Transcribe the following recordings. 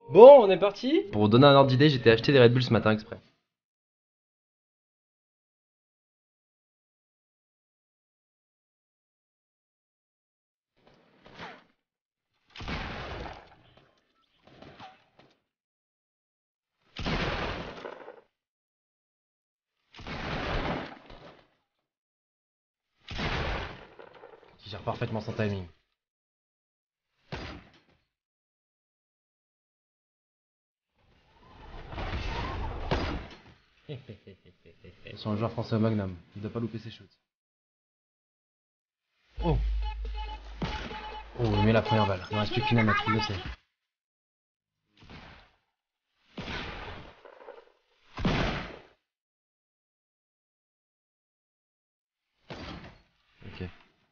Bon, on est parti? Pour vous donner un ordre d'idée, j'étais acheté des Red Bull ce matin exprès. Qui gère parfaitement son timing. Sur un joueur français au Magnum, il doit pas louper ses shoots. Oh! Oh, il met la première balle. Il ne reste plus qu'une à mettre, il le sait. Ok.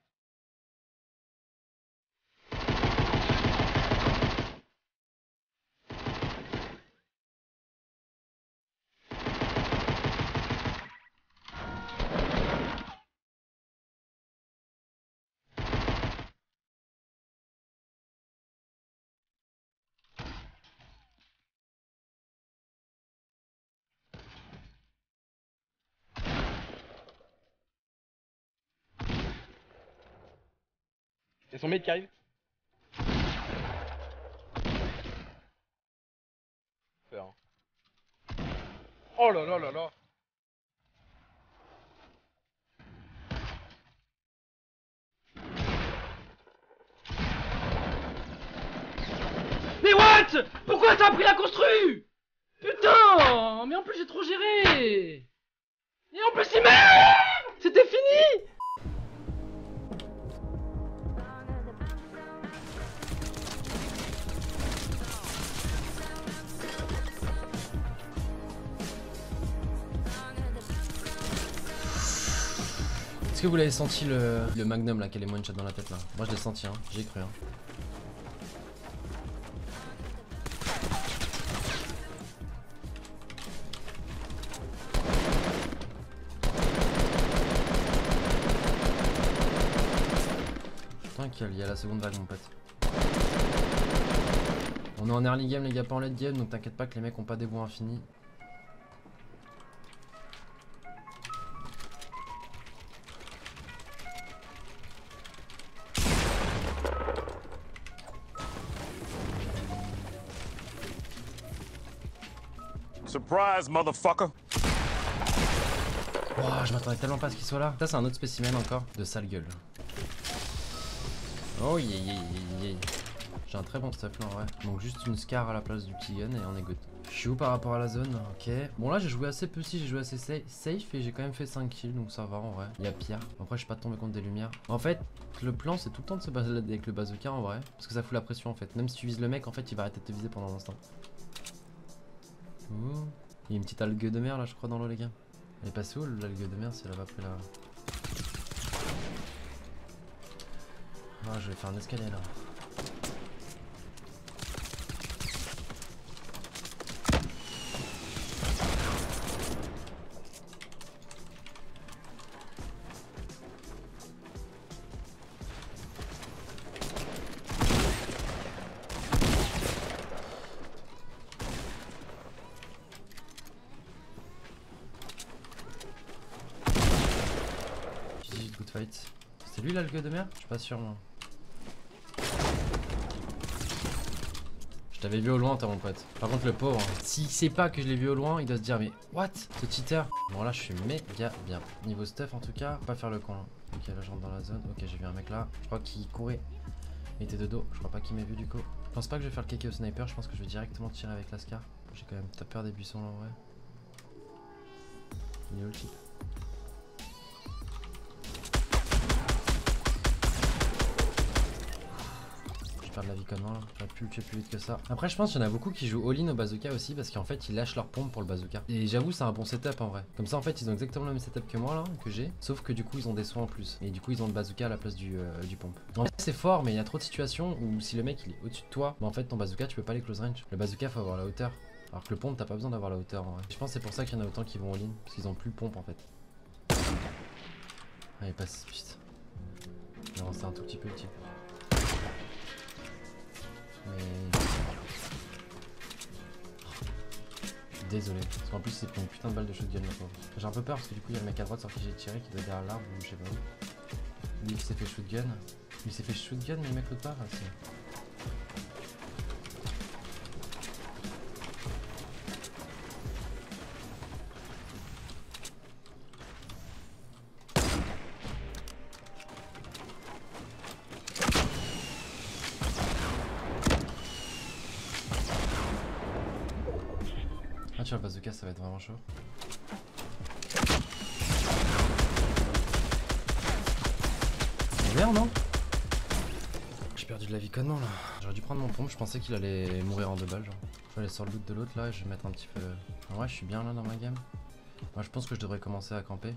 C'est son mate qui arrive. Faire. Oh là là là là. Mais what? Pourquoi t'as pris la constru? Putain! Mais en plus j'ai trop géré! Et en plus il meurt! C'était fini! Est-ce que vous l'avez senti le Magnum là, qui a les one shot dans la tête là? Moi je l'ai senti, hein. J'y ai cru. Hein. Putain, il y a la seconde vague, mon pote. On est en early game, les gars, pas en late game, donc t'inquiète pas que les mecs ont pas des voies infinies. Surprise, motherfucker! Wow, je m'attendais tellement pas à ce qu'il soit là. Ça, c'est un autre spécimen encore de sale gueule. Oh yeah, yeah, yeah, yeah. J'ai un très bon stuff là en vrai. Donc juste une scar à la place du petit gun et on est good. Je suis où par rapport à la zone? Ok. Bon là j'ai joué assez petit, j'ai joué assez safe et j'ai quand même fait 5 kills donc ça va en vrai. Il y a pire. Après je suis pas tombé contre des lumières. En fait le plan c'est tout le temps de se balader avec le bazooka en vrai. Parce que ça fout la pression en fait. Même si tu vises le mec en fait il va arrêter de te viser pendant un instant. Ouh. Il y a une petite algue de mer là je crois dans l'eau les gars. Elle est passée où l'algue de mer si elle avait pris là? Ah je vais faire un escalier là. Good fight. C'est lui l'algue de mer? Je suis pas sûr moi. Je t'avais vu au loin toi mon pote. Par contre le pauvre, hein, s'il sait pas que je l'ai vu au loin, il doit se dire mais what? Ce cheater. Bon là je suis méga bien. Niveau stuff en tout cas, pas faire le con là. Ok là je rentre dans la zone. Ok j'ai vu un mec là. Je crois qu'il courait. Il était de dos. Je crois pas qu'il m'ait vu du coup. Je pense pas que je vais faire le kéké au sniper. Je pense que je vais directement tirer avec la scar. J'ai quand même peur des buissons là en vrai. Il est où le type? De la vie connement là, j'aurais pu le tuer plus vite que ça. Après je pense qu'il y en a beaucoup qui jouent all-in au bazooka aussi parce qu'en fait ils lâchent leur pompe pour le bazooka. Et j'avoue c'est un bon setup en vrai. Comme ça en fait ils ont exactement le même setup que moi là, que j'ai. Sauf que du coup ils ont des soins en plus. Et du coup ils ont le bazooka à la place du pompe. En fait c'est fort mais il y a trop de situations où si le mec il est au-dessus de toi, bah en fait ton bazooka tu peux pas les close range. Le bazooka faut avoir la hauteur. Alors que le pompe t'as pas besoin d'avoir la hauteur en vrai. Je pense que c'est pour ça qu'il y en a autant qui vont all-in. Parce qu'ils ont plus le pompe en fait. Allez passe, putain. Il a avancé un tout petit peu le type. Mais... désolé. Parce qu'en plus, c'est pris une putain de balle de shotgun, le pauvre. J'ai un peu peur parce que du coup, il y a le mec à droite sur qui j'ai tiré qui doit être derrière l'arbre ou je sais pas où. Lui qui s'est fait shotgun. Il s'est fait shotgun, mais le mec l'autre part. Ah, tu vois, le bazooka, ça va être vraiment chaud. Merde, non? J'ai perdu de la vie connement là. J'aurais dû prendre mon pompe, je pensais qu'il allait mourir en 2 balles. Genre. Je vais aller sur le loot de l'autre là et je vais mettre un petit peu. En vrai, je suis bien là dans ma game. Moi, je pense que je devrais commencer à camper.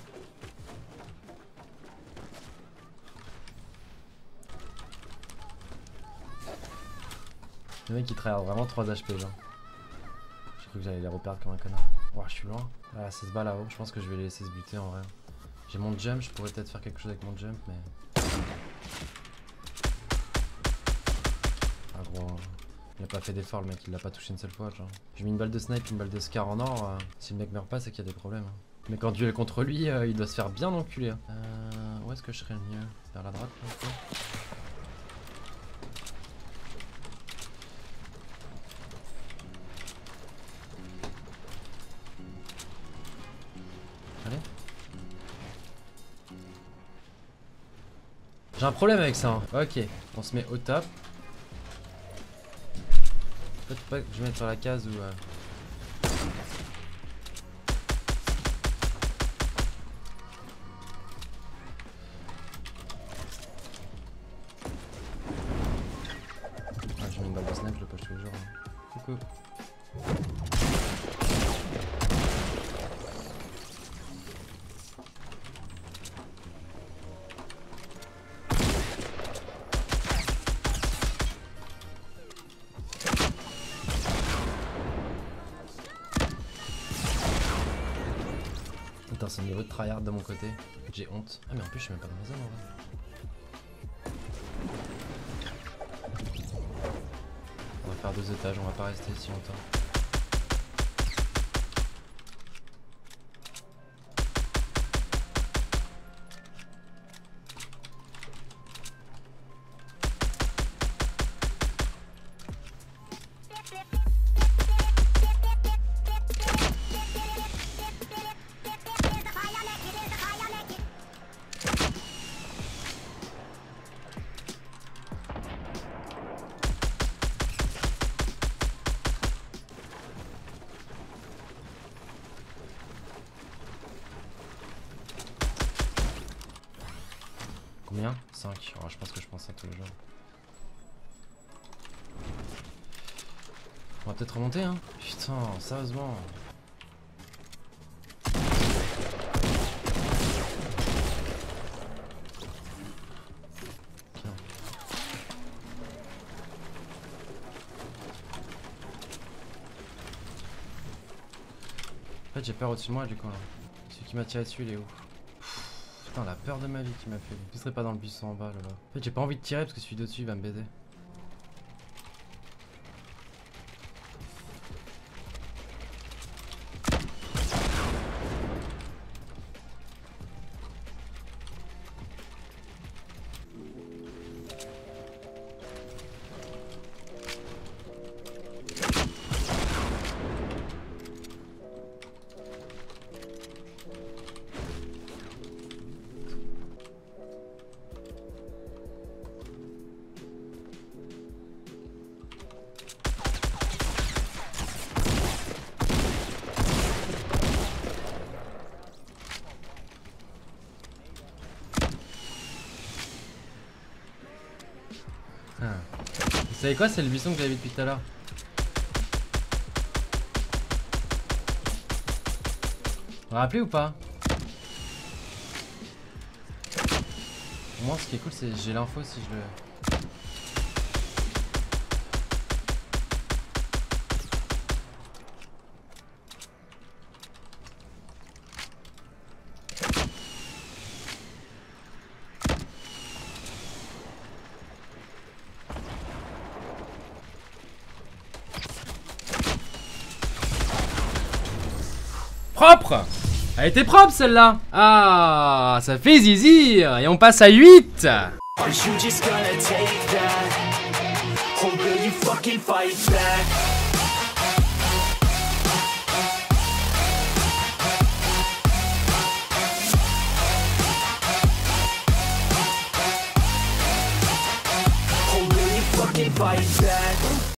Le mec il travaille vraiment 3 HP genre. J'ai cru que j'allais les reperdre comme un connard. Ouah, je suis loin. Ah, c'est ce bas là-haut. Je pense que je vais les laisser se buter en vrai. J'ai mon jump, je pourrais peut-être faire quelque chose avec mon jump, mais. Ah gros, il a pas fait d'effort le mec, il l'a pas touché une seule fois genre. J'ai mis une balle de snipe, une balle de scar en or. Si le mec meurt pas, c'est qu'il y a des problèmes. Mais quand duel contre lui, il doit se faire bien enculer. Où est-ce que je serais le mieux? Vers la droite un peu. Allez. J'ai un problème avec ça. Hein. Ok, on se met au top. Peut-être pas que je mette sur la case ou. Ah, j'ai mis une balle de snipe, je le push tous les jours. Hein. Coucou. Putain, c'est le niveau de tryhard de mon côté. J'ai honte. Ah, mais en plus, je suis même pas dans la zone en vrai. On va faire 2 étages, on va pas rester si longtemps. Combien? 5. Oh, je pense que je pense ça tous les jours. On va peut-être remonter hein. Putain, sérieusement. Tiens. En fait j'ai peur au-dessus de moi du coup là. Celui qui m'a tiré dessus il est où? Putain, la peur de ma vie qui m'a fait. Je serais pas dans le buisson en bas là-bas. En fait, j'ai pas envie de tirer parce que celui de-dessus il va me baiser. Vous savez quoi? C'est le buisson que j'avais depuis tout à l'heure. Vous vous rappelez ou pas? Au moins ce qui est cool c'est que j'ai l'info si je le... propre. Elle était propre celle-là. Ah, ça fait zizi. Et on passe à 8. Are you just gonna take that? Or will you fucking fight back? Or will you fucking fight back?